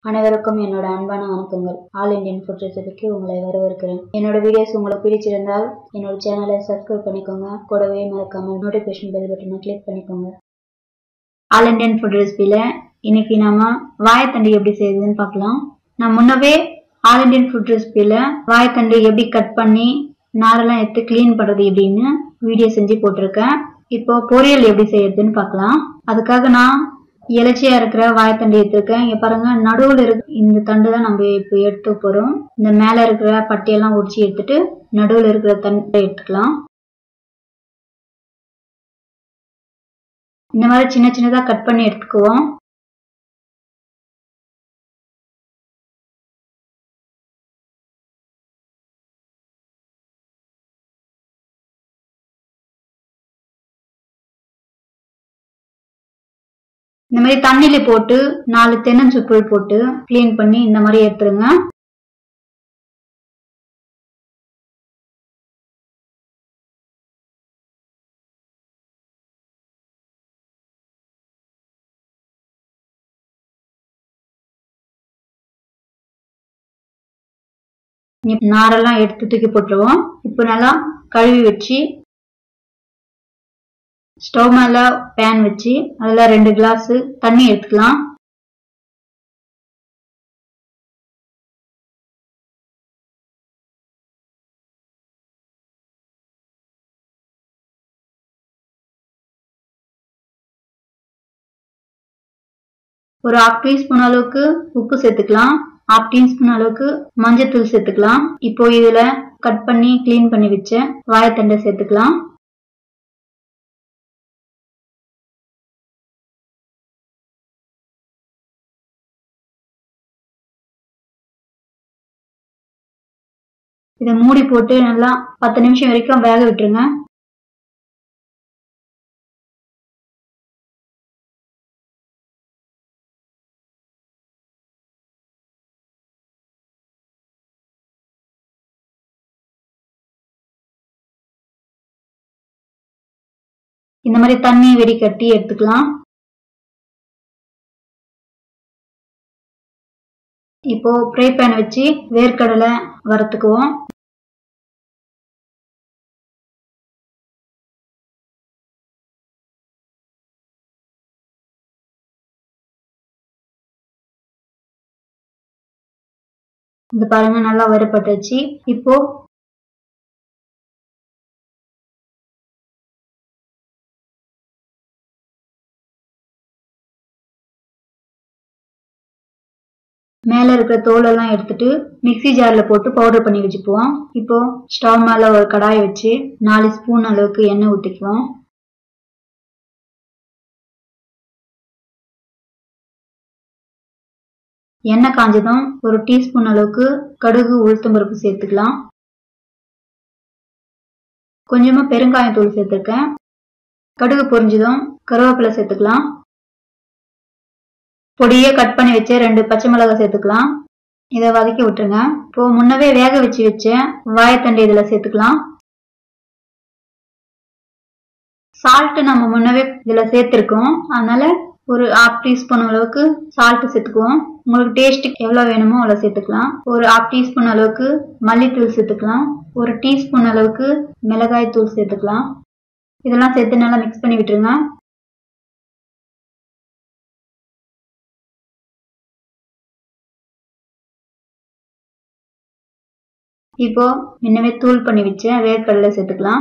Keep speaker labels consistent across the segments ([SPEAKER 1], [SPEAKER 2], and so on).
[SPEAKER 1] அனைவருக்கும் என்னோட அன்பான வணக்கங்கள். ஆல் இண்டியன் ஃபுட் ரெசிபிக்கு உங்களை வரவேற்கிறேன். என்னோட வீடியோஸ் உங்களுக்கு பிடிச்சிருந்தால் என்னோட சேனலை சப்ஸ்கிரைப் பண்ணிக்கோங்க. கூடவே மறக்காம நோட்டிஃபிகேஷன் பெல் பட்டனை கிளிக் பண்ணிக்கோங்க. ஆல் இண்டியன் ஃபுட் ரெசிபியில இன்னைக்கு நாம வாழைத்தண்டு எப்படி செய்யுதுன்னு பார்க்கலாம். நான் முன்னவே ஆல் இண்டியன் ஃபுட் ரெசிபியில வாழைத்தண்டு எப்படி கட் பண்ணி நாரெல்லாம் எடுத்து கிளீன் பண்றது எப்படின்னு வீடியோ செஞ்சு போட்டிருக்கேன். இப்போ பொரியல் எப்படி செய்யறதுன்னு பார்க்கலாம். அதுக்காக நான் இலச்சியா இருக்கிற வாழைத்தண்டு எடுத்திருக்கேன். இங்க பாருங்க, நடுவில் இருக்க இந்த தண்டு தான் நம்ம இப்போ எடுத்து போறோம். இந்த மேல இருக்கிற பட்டையெல்லாம் உடிச்சு எடுத்துட்டு நடுவில் இருக்கிற தண்டை எடுத்துக்கலாம். இந்த மாதிரி சின்ன சின்னதா கட் பண்ணி எடுத்துக்குவோம். இந்த மாதிரி தண்ணியில போட்டு 4 தென்னஞ்சுப்புள் போட்டு கிளீன் பண்ணி இந்த மாதிரி எடுத்துருங்க. நாரெல்லாம் எடுத்து தூக்கி போட்டுருவோம். இப்போ நல்லா கழுவி வச்சு ஸ்டவ் மேல பேன் வச்சு அதுல 2 கிளாஸ் தண்ணி எடுத்துக்கலாம். ஒரு 1/2 டீஸ்பூன் அளவுக்கு உப்பு சேர்த்துக்கலாம். 1/2 டீஸ்பூன் அளவுக்கு மஞ்சத்தூள் சேர்த்துக்கலாம். இப்போ இதுல கட் பண்ணி கிளீன் பண்ணி வச்ச வாழைத்தண்டை சேர்த்துக்கலாம். இதை மூடி போட்டு நல்லா 10 நிமிஷம் வரைக்கும் வேக விட்டுருங்க. இந்த மாதிரி தண்ணி வெடிக்கட்டி எடுத்துக்கலாம். இப்போ ஃப்ரை பேன் வச்சு வேர்க்கடலை வறுத்துக்குவோம். இது பாருங்க, நல்லா வறுபட்டுச்சு. இப்போ மேல இருக்கிற தோலெல்லாம் எடுத்துட்டு மிக்ஸி ஜார்ல போட்டு பவுடர் பண்ணி வச்சுக்குவோம். இப்போ ஸ்டவ் மேல ஒரு கடாயை வச்சு 4 ஸ்பூன் அளவுக்கு எண்ணெய் ஊற்றிக்குவோம். எண்ணெய் காஞ்சதும் ஒரு டீஸ்பூன் அளவுக்கு கடுகு உளுத்தம் பருப்பு சேர்த்துக்கலாம். கொஞ்சமா பெருங்காயத்தூள் சேர்த்துருக்கேன். கடுகு பொரிஞ்சதும் கருவேப்பிலை சேர்த்துக்கலாம். பொடியே கட் பண்ணி வச்சு 2 பச்சை மிளகாய் சேர்த்துக்கலாம். இதை வதக்கி விட்டுருங்க. இப்போ முன்னவே வேக வச்சு வச்ச வாழைத்தண்டை இதுல சேர்த்துக்கலாம். சால்ட் நம்ம முன்னவே இதுல சேர்த்திருக்கோம், அதனால ஒரு 1/2 டீஸ்பூன் அளவுக்கு சால்ட் சேர்த்துக்குவோம். உங்களுக்கு டேஸ்ட் எவ்வளவு வேணுமோ அவ்வளவு சேர்த்துக்கலாம். ஒரு 1/2 டீஸ்பூன் அளவுக்கு மல்லித்தூள் சேர்த்துக்கலாம். ஒரு டீஸ்பூன் அளவுக்கு மிளகாய் தூள் சேர்த்துக்கலாம். இதெல்லாம் சேர்த்து நல்லா மிக்ஸ் பண்ணி விட்டுருங்க. இப்போ முன்னவே தூள் பண்ணி வச்ச வேர்க்கடலை சேர்த்துக்கலாம்.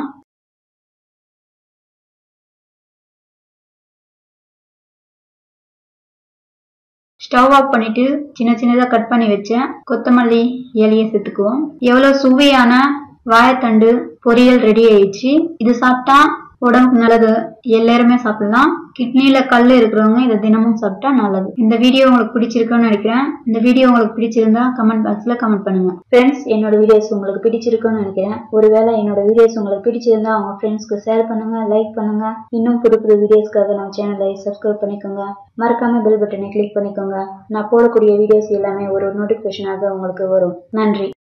[SPEAKER 1] ஸ்டவ் ஆஃப் பண்ணிட்டு சின்ன சின்னதா கட் பண்ணி வச்ச கொத்தமல்லி இலையை சேர்த்துக்குவோம். எவ்வளவு சுவையான வாழைத்தண்டு பொரியல் ரெடி ஆயிடுச்சு. இது சாப்பிட்டா உடம்புக்கு நல்லது. எல்லாருமே சாப்பிடலாம். கிட்னில கல் இருக்கிறவங்க இதை தினமும் சாப்பிட்டா நல்லது. இந்த வீடியோ உங்களுக்கு பிடிச்சிருக்குன்னு நினைக்கிறேன். இந்த வீடியோ உங்களுக்கு பிடிச்சிருந்தா கமெண்ட் பாக்ஸ்ல கமெண்ட் பண்ணுங்க. ஃப்ரெண்ட்ஸ், என்னோட வீடியோஸ் உங்களுக்கு பிடிச்சிருக்குன்னு நினைக்கிறேன். ஒருவேளை என்னோட வீடியோஸ் உங்களுக்கு பிடிச்சிருந்தா உங்க ஃப்ரெண்ட்ஸ்க்கு ஷேர் பண்ணுங்க, லைக் பண்ணுங்க. இன்னும் புது புது வீடியோஸ்க்காக நம்ம சேனலை சப்ஸ்கிரைப் பண்ணிக்கோங்க. மறக்காம பெல் பட்டனை கிளிக் பண்ணிக்கோங்க. நான் போடக்கூடிய வீடியோஸ் எல்லாமே ஒரு நோட்டிபிகேஷனாக உங்களுக்கு வரும். நன்றி.